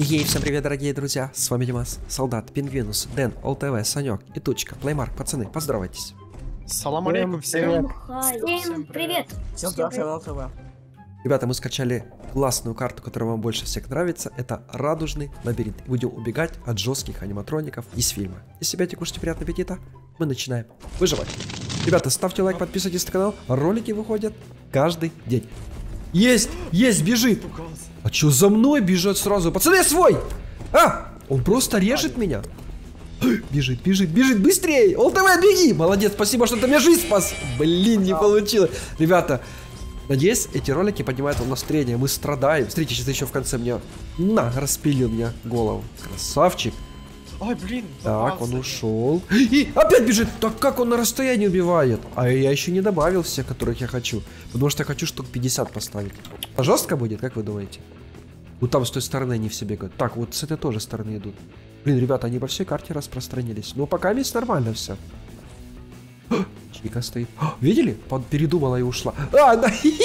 Ей, всем привет, дорогие друзья, с вами Димас, Солдат, Пингвинус, Дэн, ОЛТВ, Санек и Тучка, Плеймарк, пацаны, поздоровайтесь. Салам алейкум, всем. Всем привет. Всем привет. Ребята, мы скачали классную карту, которая вам больше всех нравится, это Радужный лабиринт. Будем убегать от жестких аниматроников из фильма. Если опять кушайте, приятного аппетита, мы начинаем выживать. Ребята, ставьте лайк, подписывайтесь на канал, ролики выходят каждый день. Есть, бежит. А чё за мной бежит сразу? Пацаны, я свой! Он просто режет меня. Бежит, быстрее! ОЛТВ, беги! Молодец, спасибо, что ты мне жизнь спас. Блин, не получилось. Ребята, надеюсь, эти ролики поднимают вам настроение. Мы страдаем. Смотрите, сейчас еще в конце мне распилил мне голову. Красавчик. Ой, блин. Так, он ушел. И опять бежит. Так как он на расстоянии убивает? А я еще не добавил всех, которых я хочу. Потому что я хочу штук 50 поставить. А жестко будет, как вы думаете? Вот там с той стороны они все бегают. Так, вот с этой тоже стороны идут. Блин, ребята, они по всей карте распространились. Но пока здесь нормально все. Чика стоит. Видели? Передумала и ушла. Да.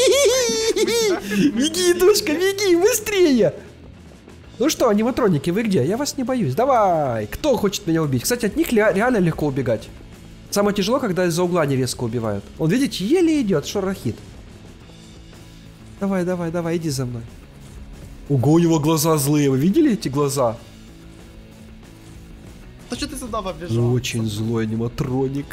Беги, душка, беги, быстрее! Ну что, аниматроники, вы где? Я вас не боюсь. Давай! Кто хочет меня убить? Кстати, от них реально легко убегать. Самое тяжело, когда из-за угла не резко убивают. Он, видите, еле идет, шарахит. Давай, иди за мной. Ого, у него глаза злые. Вы видели эти глаза? Да что ты сюда побежал? Очень злой аниматроник.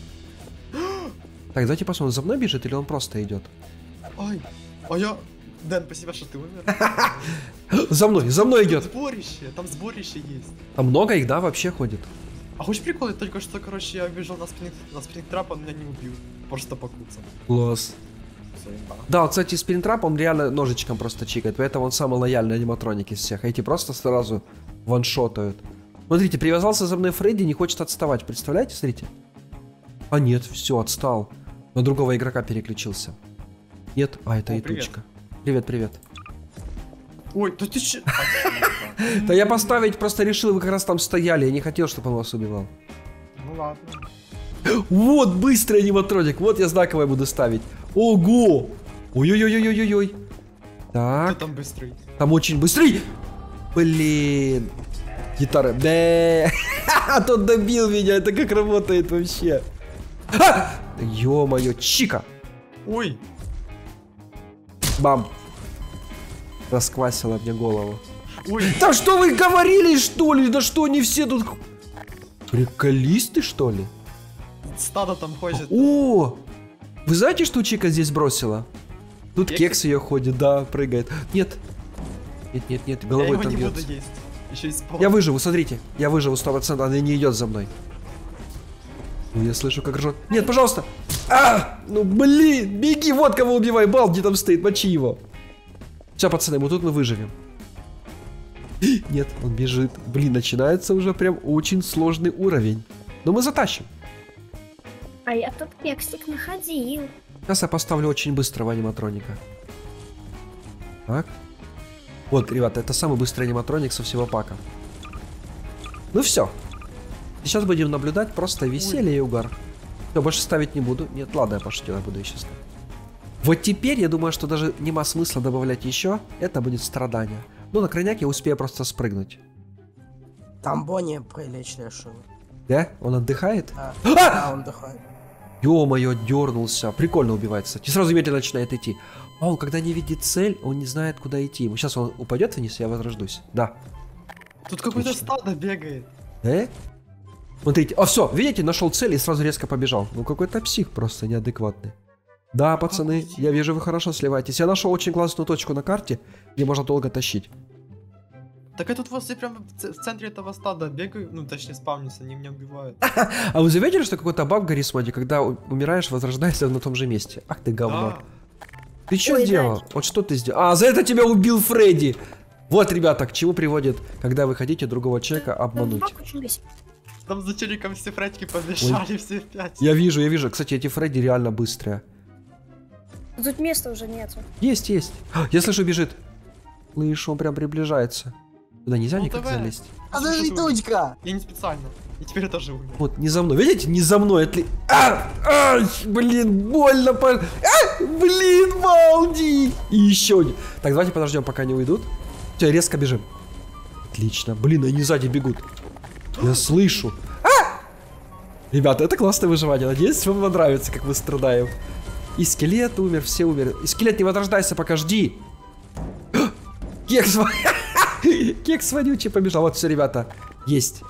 Так, давайте посмотрим, за мной бежит или он просто идет? Ой, а я... Дэн, спасибо, что ты умер. За мной идет. Там сборище есть. А много их, да, вообще ходит? А хочешь прикол? Только что, короче, я бежал на спринг-трап, он меня не убил. Просто покуцал. Класс. Да, кстати, спринтрап, он реально ножичком просто чикает, поэтому он самый лояльный аниматроник из всех. А эти просто сразу ваншотают. Смотрите, привязался за мной Фредди, не хочет отставать, представляете, смотрите. А нет, все, отстал. На другого игрока переключился. Нет, это и Тучка. Привет. Ой, да ты че? Да я поставить просто решил, вы как раз там стояли, я не хотел, чтобы он вас убивал. Ну ладно. Вот быстрый аниматроник, вот я знаковое буду ставить. Ого! Ой-ой-ой-ой-ой-ой. Так. Кто там быстрый? Там очень быстрый. Блин. Гитара. Тот добил меня, это как работает вообще. Ё-моё, чика. Ой. Бам. Расквасила мне голову. Ой. Да что вы говорили, что ли? Да что они все тут... Приколисты, что ли? Стадо там ходит. О! Вы знаете, что Чика здесь бросила? Тут кекс ее ходит, да, прыгает. Нет, головой там бьется. Я выживу, смотрите. Я выживу 100%, она не идет за мной. Я слышу, как ржет. Нет, пожалуйста. Ну блин, беги, вот кого убивай. Балди там стоит, мочи его. Все, пацаны, вот тут мы выживем. Нет, он бежит. Блин, начинается уже прям очень сложный уровень. Но мы затащим. А я тут кексик находил. Сейчас я поставлю очень быстрого аниматроника. Так. Вот, ребята, это самый быстрый аниматроник со всего пака. Ну все. Сейчас будем наблюдать просто веселье и угар. Все, больше ставить не буду. Нет, ладно, я пошутил, я буду еще ставить. Вот теперь, я думаю, что даже нема смысла добавлять еще. Это будет страдание. Ну, на крайняк я успею просто спрыгнуть. Там Бонни прилично решил. Да? Он отдыхает? Да, он отдыхает. Ё-моё, дернулся. Прикольно убивает, кстати. Сразу медленно начинает идти. А он, когда не видит цель, он не знает, куда идти. Сейчас он упадет вниз, я возрождусь. Да. Тут какое-то стадо бегает. Смотрите. Все, видите, нашел цель и сразу резко побежал. Ну, какой-то псих просто неадекватный. Да, пацаны, я вижу, вы хорошо сливаетесь. Я нашел очень классную точку на карте, где можно долго тащить. Так я тут возле прям в центре этого стада бегаю, ну точнее спавнится, они меня убивают. А вы заметили, что какой-то баг в Гаррисмоде, когда умираешь, возрождаешься на том же месте? Ах ты говно. Ты что сделал? Да. Вот что ты сделал? За это тебя убил Фредди. Вот, ребята, к чему приводит, когда вы хотите другого человека обмануть. Там за челиком все Фредки побежали, все в 5. Я вижу. Кстати, эти Фредди реально быстрые. Тут места уже нету. Есть. Я слышу, бежит. Слышу, он прям приближается. Туда нельзя никак залезть. А даже Тучка! Я не специально. И теперь я тоже умер. Вот, не за мной. Видите, не за мной. Блин, больно. Блин, Балди. И еще один. Так, давайте подождем, пока они уйдут. Все, резко бежим. Отлично. Блин, они сзади бегут. Я слышу. Ребята, это классное выживание. Надеюсь, вам понравится, как мы страдаем. И скелет умер, все умерли. И скелет, не возрождайся, пока жди. Кекс, Кекс вонючий побежал. Вот все, ребята. Есть.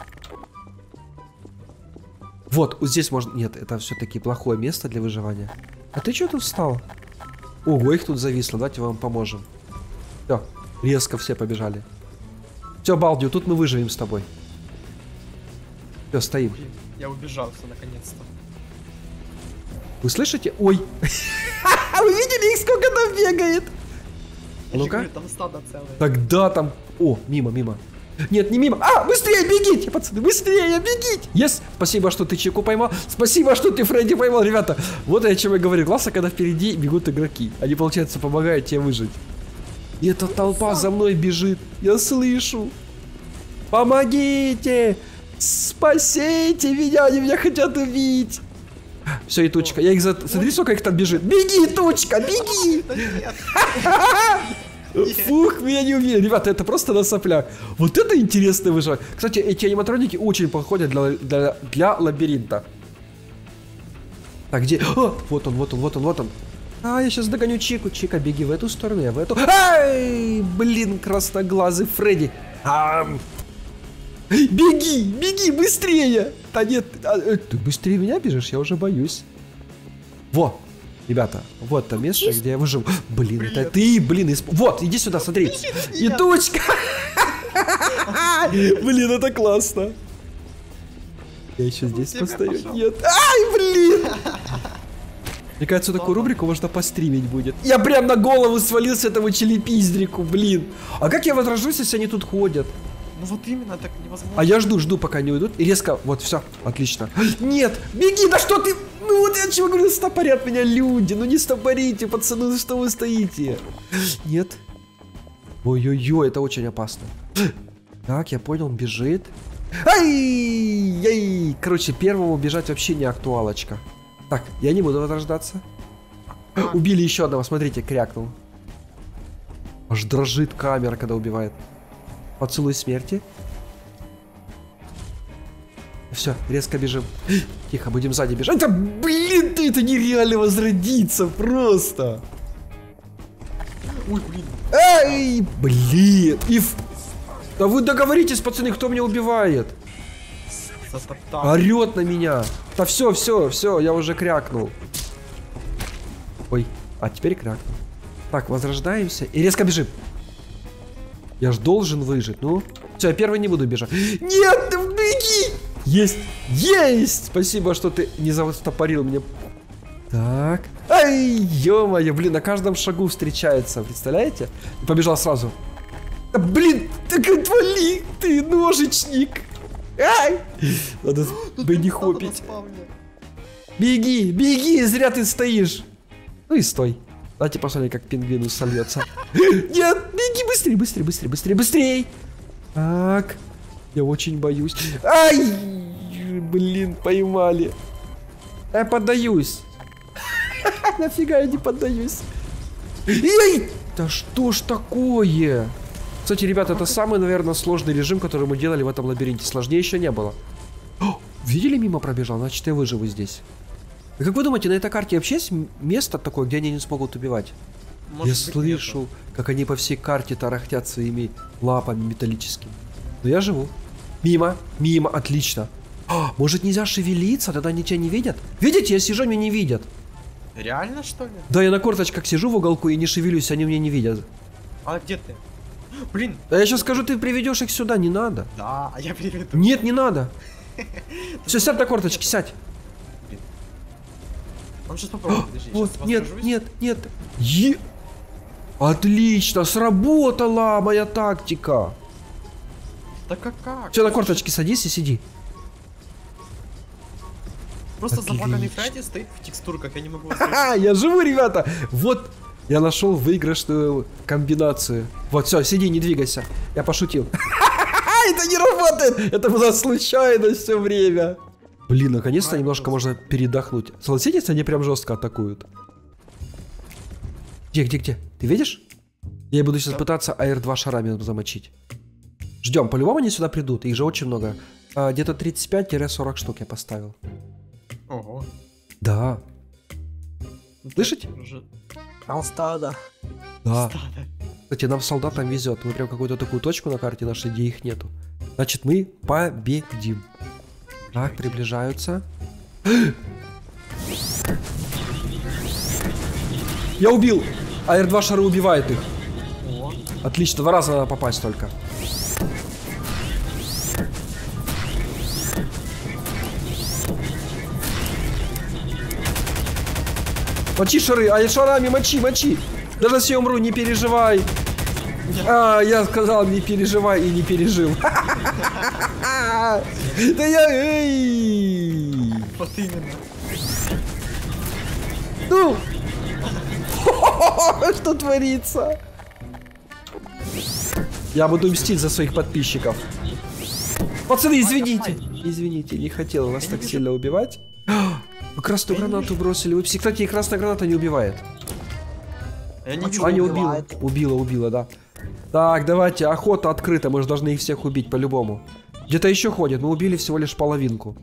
Вот здесь можно... Нет, это все-таки плохое место для выживания. А ты что тут встал? Ого, их тут зависло. Давайте вам поможем. Все, резко все побежали. Все, Балдио, тут мы выживем с тобой. Все, стоим. Блин, я убежался наконец-то. Вы слышите? Ой. Вы видели их, сколько там бегает? Ну-ка. Там стадо целое. Тогда там... О, мимо. Нет, не мимо. А, быстрее бегите, пацаны, быстрее бегите. Yes. Спасибо, что ты Чику поймал. Спасибо, что ты Фредди поймал, ребята. Вот о чем я говорю. Классно, когда впереди бегут игроки. Они, получается, помогают тебе выжить. И эта толпа за мной бежит. Я слышу. Помогите. Спасите меня, они меня хотят убить. Все, и тучка. Я их Смотри, сколько их там бежит. Беги, тучка, беги. Фух, меня не убили. Ребята, это просто на соплях. Вот это интересное выживание. Кстати, эти аниматроники очень подходят для лабиринта. Так, где? О, вот он. А, я сейчас догоню Чику. Чика, беги в эту сторону, я в эту. Ай, блин, красноглазый Фредди. Беги, быстрее. Да нет, ты быстрее меня бежишь, я уже боюсь. Во, ребята, вот то место, где я выжил. Блин, это ты, блин, вот, иди сюда, смотри. И тучка. Блин, это классно. Я еще здесь постою. Нет. Ай, блин. Мне кажется, такую рубрику можно постримить будет. Я прям на голову свалился этому челепиздрику, блин. А как я возражусь, если они тут ходят? Ну вот именно, так невозможно. А я жду, пока они уйдут. И резко, вот, все, отлично. Нет, беги, да что ты... Ну вот я чего говорю, стопорят меня люди. Ну не стопорите, пацаны, ну что вы стоите? Нет. Ой-ой-ой, это очень опасно. Так, я понял, он бежит. Ай! Короче, первому бежать вообще не актуалочка. Так, я не буду возрождаться. Убили еще одного, смотрите, крякнул. Аж дрожит камера, когда убивает. Поцелуй смерти. Все, резко бежим. Тихо, будем сзади бежать. Да блин, ты, это нереально возродиться просто. Ой, блин. Эй, блин. Да вы договоритесь, пацаны, кто меня убивает? Орет на меня. Да все, я уже крякнул. Ой, а теперь крякнул. Так, возрождаемся и резко бежим. Я ж должен выжить, ну. Все, я первый не буду бежать. Нет, ты беги! Есть! Спасибо, что ты не застопорил меня. Так. Ай, ё-моё, блин, на каждом шагу встречается, представляете? И побежал сразу. Да, блин, так отвали, ты ножичник. Ай! Надо бенихопить. Беги, зря ты стоишь. Ну и стой. Давайте посмотрим, как пингвину сольется. Нет, беги быстрее. Так, я очень боюсь. Ай, блин, поймали. Я поддаюсь. Нафига я не поддаюсь? Эй, да что ж такое? Кстати, ребята, это самый, наверное, сложный режим, который мы делали в этом лабиринте. Сложнее еще не было. О, видели, мимо пробежал? Значит, я выживу здесь. И как вы думаете, на этой карте вообще есть место такое, где они не смогут убивать? Я слышу, как они по всей карте тарахтят своими лапами металлическими. Но я живу. Мимо, отлично. Может, нельзя шевелиться, тогда они тебя не видят? Видите, я сижу, меня не видят. Реально, что ли? Да, я на корточках сижу в уголку и не шевелюсь, они меня не видят. А где ты? Блин. Да я сейчас скажу, ты приведешь их сюда, не надо. Да, а я приведу. Нет, не надо. Все, сядь на корточки, сядь. Он сейчас попробует, подожди, вот, нет. Отлично, сработала моя тактика. Да как? Все, на корточки садись и сиди. Просто Отлично. заплаканный Фредди стоит в текстурках, я не могу. Ха-ха, я живу, ребята. Вот, я нашел выигрышную комбинацию. Вот, все, сиди, не двигайся. Я пошутил. Это не работает. Это была случайность все время. Блин, наконец-то немножко можно передохнуть. Согласитесь, они прям жестко атакуют. Где? Ты видишь? Я буду сейчас пытаться AR2 шарами замочить. Ждем, по-любому они сюда придут, их же очень много. Где-то 35-40 штук я поставил. Ого. Да. Слышите? Там стадо. Да. Кстати, нам солдатам везет. Мы прям какую-то такую точку на карте нашли, где их нету. Значит, мы победим. Так, приближаются. Я убил! А R2 шары убивает их. О. Отлично, 2 раза надо попасть только. Мочи шары, а шарами мочи, мочи. Даже если я умру, не переживай. Я сказал, не переживай и не пережил. Да я... Эй! Вот именно. Ну! Что творится? Я буду мстить за своих подписчиков. Пацаны, извините. Извините, не хотел вас так сильно убивать. Вы красную гранату бросили. Вы, кстати, и красная граната не убивает. Я не Почему? вижу. Аня убила. Убила, да. Так, давайте, охота открыта. Мы же должны их всех убить по-любому. Где-то еще ходят. Мы убили всего лишь половинку.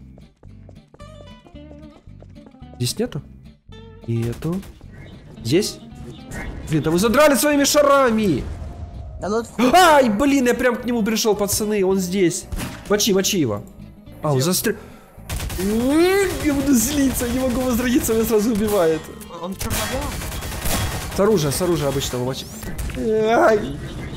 Здесь нету? Нету. Здесь? Блин, да вы задрали своими шарами! Да ну... Ай, блин, я прям к нему пришел, пацаны. Он здесь. Мочи, мочи его. А, он застрял. Я буду злиться, не могу возродиться, меня сразу убивает. Он черно-белый? С оружия обычного мочи. Ай!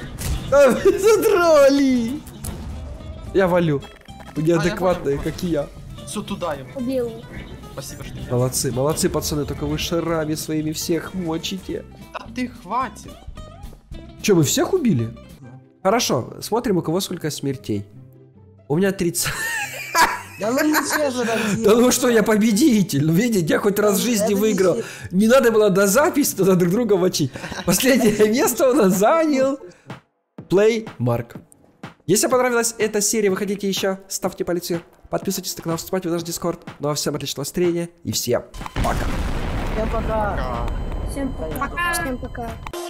Задрали! Я валю. Вы неадекватные, как и я. Все туда ему. Убил. Спасибо, что меня. Молодцы, молодцы, пацаны, только вы шарами своими всех мочите. Да ты хватит. Че, вы всех убили? Хорошо, смотрим, у кого сколько смертей. У меня 30. Да ну нечестно так делать. Да ну что, я победитель. Ну видите, я хоть раз в жизни Это выиграл. Не надо было до записи туда друг друга мочить. Последнее место у нас занял Play Mark. Если понравилась эта серия, вы хотите еще, ставьте палец вверх. Подписывайтесь на канал, вступайте в наш Discord. Ну а всем отличного настроения и всем пока. Всем пока. Всем пока. Всем пока.